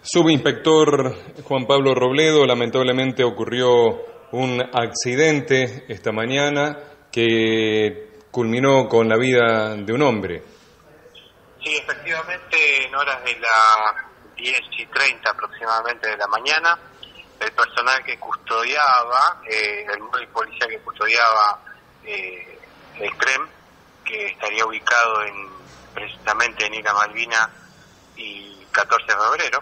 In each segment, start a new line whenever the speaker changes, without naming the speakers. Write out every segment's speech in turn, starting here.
Subinspector Juan Pablo Robledo, lamentablemente ocurrió un accidente esta mañana que culminó con la vida de un hombre.
Sí, efectivamente, en horas de las 10:30 aproximadamente de la mañana, el personal que custodiaba, el móvil policial que custodiaba el tren, que estaría ubicado precisamente en Isla Malvina y 14 de febrero,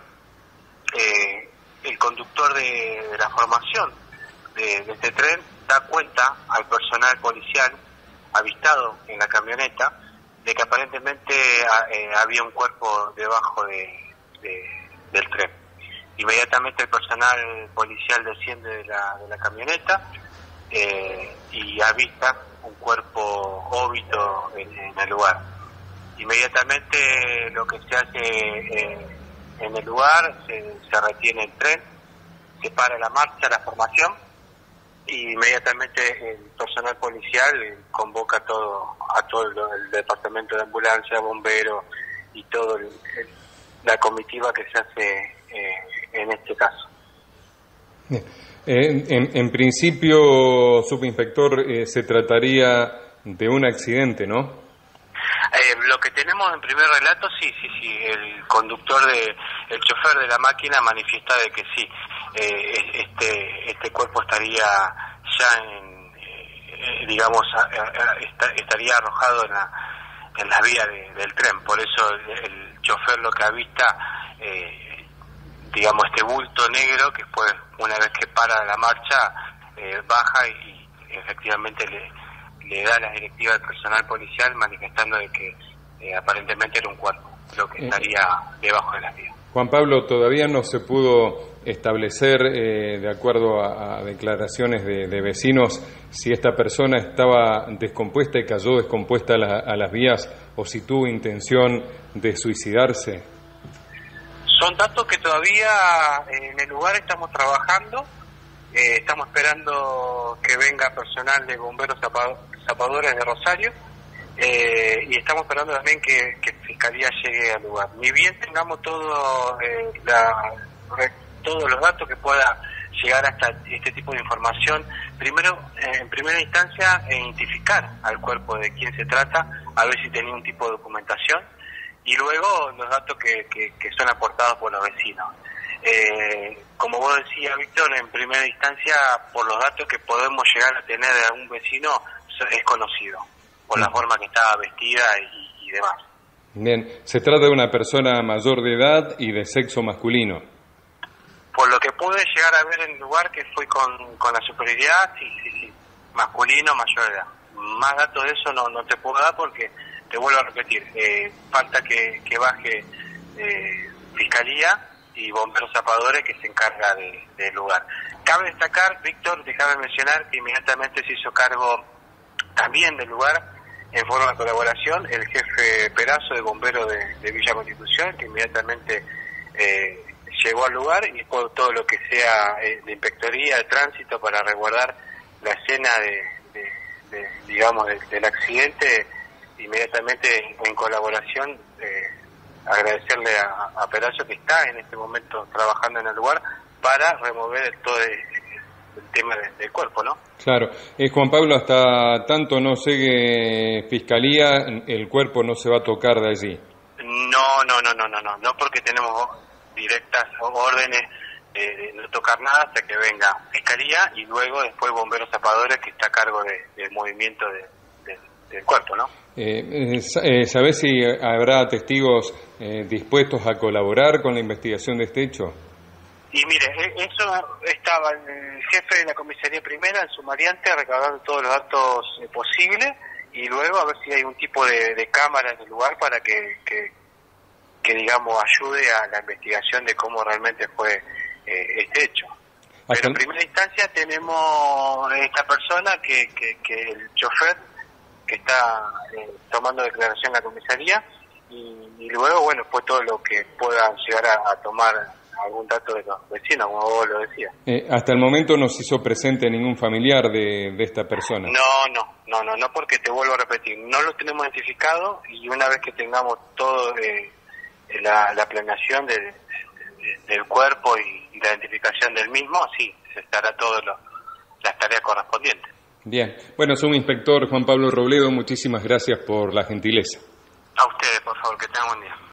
el conductor de la formación de este tren da cuenta al personal policial avistado en la camioneta de que aparentemente había un cuerpo debajo del tren. Inmediatamente el personal policial desciende de la camioneta y avista un cuerpo óbito en el lugar. Inmediatamente lo que se hace en el lugar, se retiene el tren, se para la marcha, la formación, y inmediatamente el personal policial convoca a todo el departamento de ambulancia, bomberos y todo la comitiva que se hace en este caso.
En principio, subinspector, se trataría de un accidente, ¿no?
Lo que tenemos en primer relato, sí, el conductor, el chofer de la máquina manifiesta de que sí, este cuerpo estaría ya estaría arrojado en la vía del tren. Por eso el chofer lo que avista, este bulto negro que después, una vez que para la marcha, baja y efectivamente le da las directivas al personal policial manifestando de que aparentemente era un cuerpo lo que estaría debajo de las vías.
Juan Pablo, todavía no se pudo establecer, de acuerdo a declaraciones de vecinos, si esta persona estaba descompuesta y cayó descompuesta a las vías o si tuvo intención de suicidarse.
Son datos que todavía en el lugar estamos trabajando. Estamos esperando que venga personal de bomberos zapadores de Rosario y estamos esperando también que Fiscalía llegue al lugar. Ni bien tengamos todos los datos que pueda llegar hasta este tipo de información, primero, en primera instancia, identificar al cuerpo de quién se trata, a ver si tenía un tipo de documentación, y luego los datos que son aportados por los vecinos. Como vos decías, Víctor, en primera instancia, por los datos que podemos llegar a tener de algún vecino, es conocido, por la forma que estaba vestida y demás.
Bien, se trata de una persona mayor de edad y de sexo masculino.
Por lo que pude llegar a ver en el lugar, que fui con la superioridad, sí, masculino, mayor de edad. Más datos de eso no te puedo dar porque, te vuelvo a repetir, falta que baje Fiscalía y bomberos zapadores que se encarga del lugar. Cabe destacar, Víctor, déjame mencionar que inmediatamente se hizo cargo también del lugar, en forma de colaboración, el jefe Perazo de bomberos de Villa Constitución, que inmediatamente llegó al lugar, y por todo lo que sea de inspectoría de tránsito para resguardar la escena del accidente, inmediatamente en colaboración. Agradecerle a Perazo, que está en este momento trabajando en el lugar para remover todo el tema del cuerpo, ¿no?
Claro. Juan Pablo, hasta tanto no llegue Fiscalía, el cuerpo no se va a tocar de allí.
No, porque tenemos directas órdenes de no tocar nada hasta que venga Fiscalía y luego después bomberos zapadores, que está a cargo del movimiento del cuerpo, ¿no?
¿Sabés si habrá testigos dispuestos a colaborar con la investigación de este hecho?
Y mire, eso estaba el jefe de la comisaría primera, el sumariante, recabando todos los datos posibles, y luego a ver si hay un tipo de cámara en el lugar para que ayude a la investigación de cómo realmente fue este hecho. Pero en primera instancia tenemos esta persona que el chofer, que está tomando declaración en la comisaría, y luego, bueno, fue todo lo que pueda llegar a tomar algún dato de los vecinos, como vos lo decías.
Hasta el momento no se hizo presente ningún familiar de esta persona.
No, porque te vuelvo a repetir, no lo tenemos identificado, y una vez que tengamos todo la planeación del cuerpo y la identificación del mismo, sí, se estará todo las tareas correspondientes.
Bien. Bueno, subinspector Juan Pablo Robledo, muchísimas gracias por la gentileza.
A ustedes, por favor, que tengan buen día.